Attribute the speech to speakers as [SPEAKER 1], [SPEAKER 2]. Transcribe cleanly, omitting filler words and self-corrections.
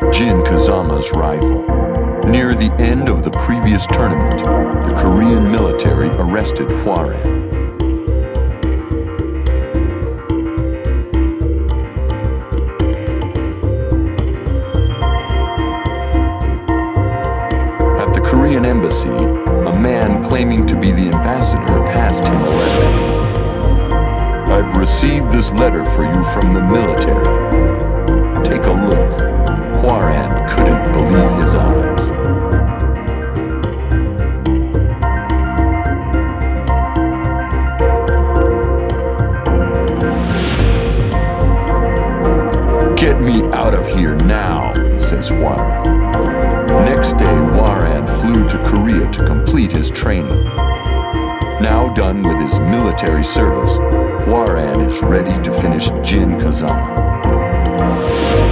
[SPEAKER 1] Jin Kazama's rival. Near the end of the previous tournament, the Korean military arrested Hwoarang. At the Korean embassy, a man claiming to be the ambassador passed him a letter. "I've received this letter for you from the military. Take a look." Hwoarang couldn't believe his eyes. "Get me out of here now," says Hwoarang. Next day, Hwoarang flew to Korea to complete his training. Now done with his military service, Hwoarang is ready to finish Jin Kazama.